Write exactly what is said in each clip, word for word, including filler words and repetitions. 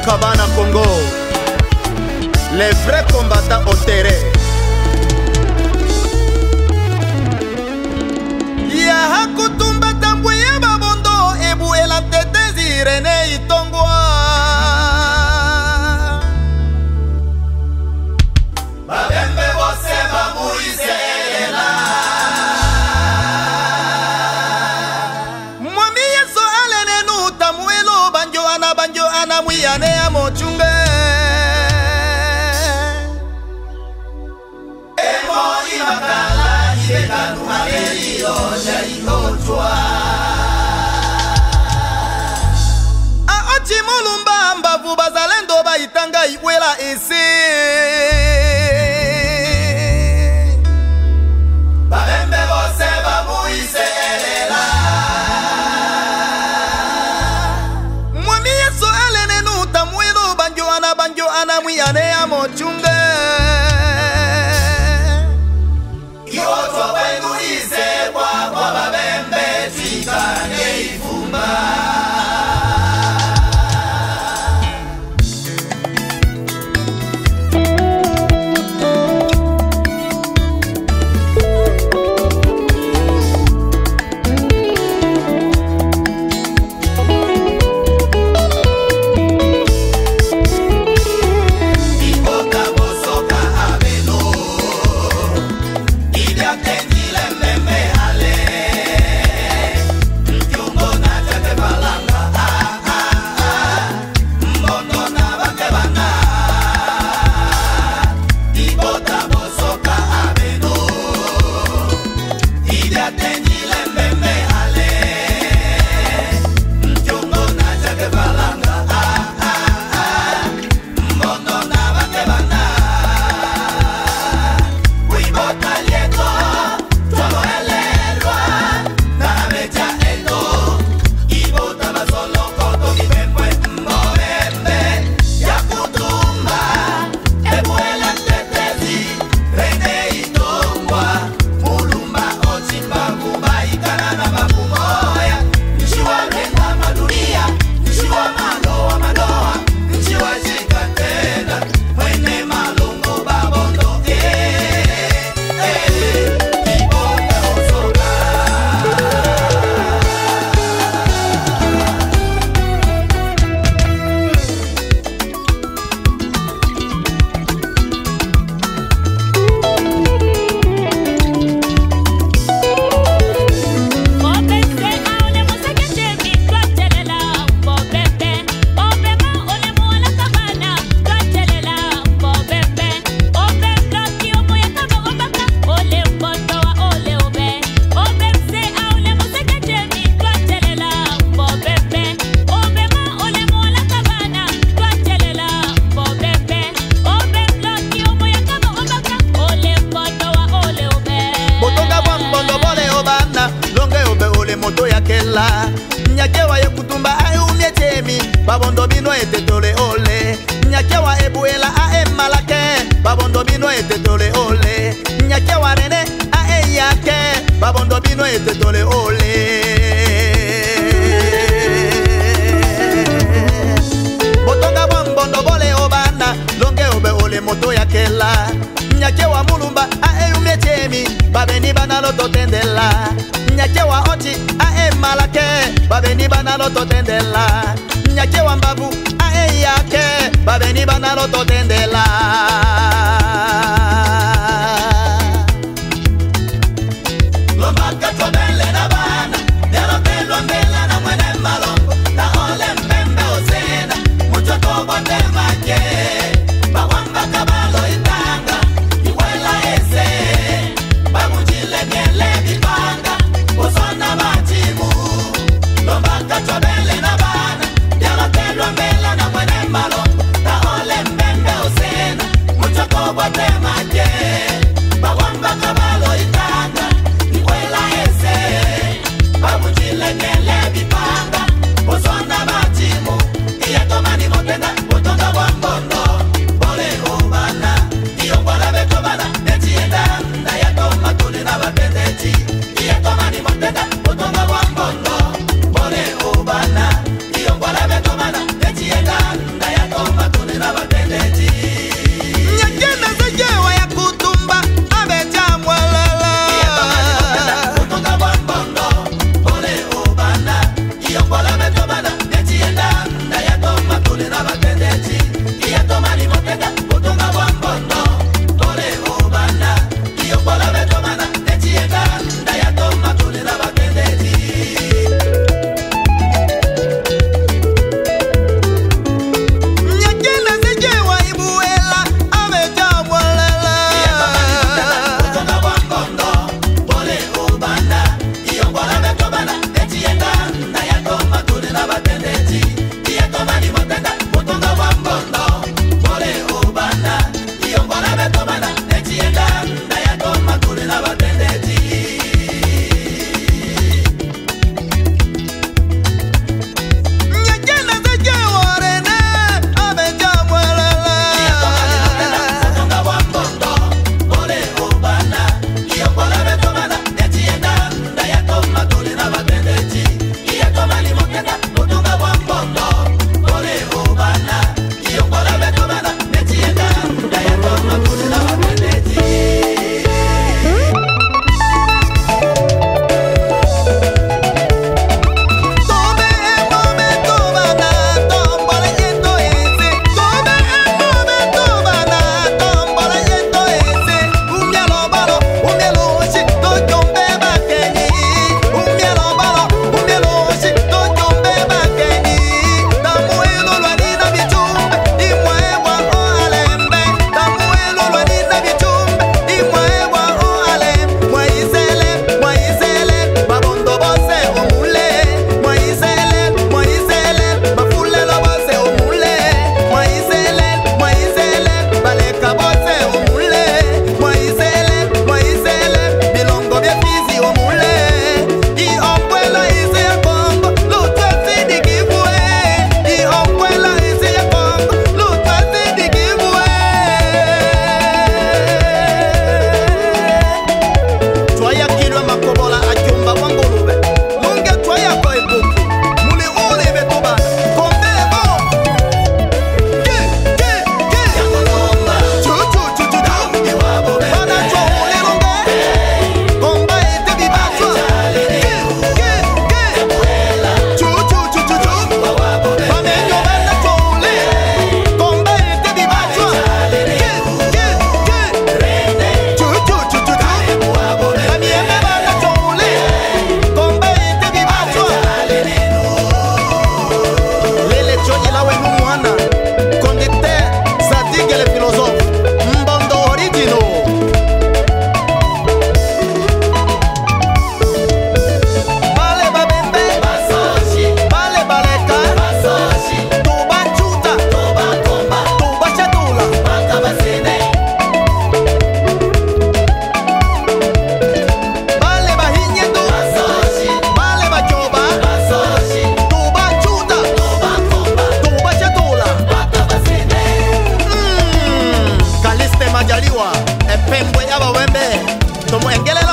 Kabana Congo, les vrais combattants au terrain. Ya hakutumba tambwe ya babondo ebu ela tetezi Rene Itongwa. Babembe bose bamuise ela. Mwami yeso alene nuta muelo banjo ana banjo ana muyane ya mochunge. Emo imakala ibekanu haleli oja ihotwa. Aochi mulumba mbavu bazalendo baitanga iwela isi. Babembe bose bamuise elela. Mwami yeso alene nuta muelo banjo ana banjo ana muyane ya mochunge. Ihotwa wenu ise kwa kwa babembe chikane ifumba. Nyakewa ye kutumba ae umye chemi babondo bino ete tole ole. Nyakewa ebuela ae malake babondo bino ete tole ole. Nyakewa Rene ae yake babondo bino ete tole ole. Botonga bombondo bole obana longe obe ole moto yakela. Nyakewa mulumba ae umye chemi babeni banalo totendela. Nyakewa ochi ae malake babeni banalo totendela. Nyakewa mbavu ae yake babeni banalo totendela. Lomaka tobele na bana Dero pelo mbela na mwene malongo Na ole mbembe osena Mucho tobo te maje Bawamba kabalo itanga Iwela ese Bamujile miele bibanga Usona majimu Lomaka tobele na bana Dero pelo mbela na mwene malongo Na ole mbembe osena Mucho tobo te maje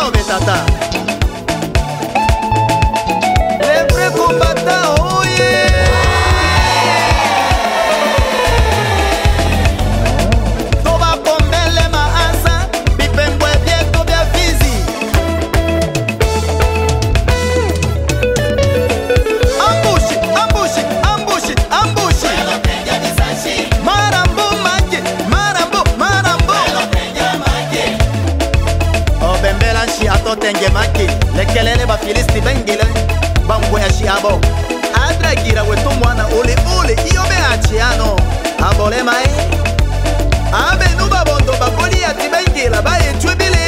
oh betata. Les vrais combattants, oh yeah. Toba kombele maasa, bipembwe bieto bia fizi. Ambushi, ambushi, ambushi, ambushi. Marambo maje, marambo, marambo. Oh bembela shi ato tenge maki. Lekelele ba filisti bengile. Bambo ya shi abo. Adra gira wetu mwana ule ule. Iyo me achiano. Abole mai. Abe nuba bondo bakoli ati bengila. Baye chwe bile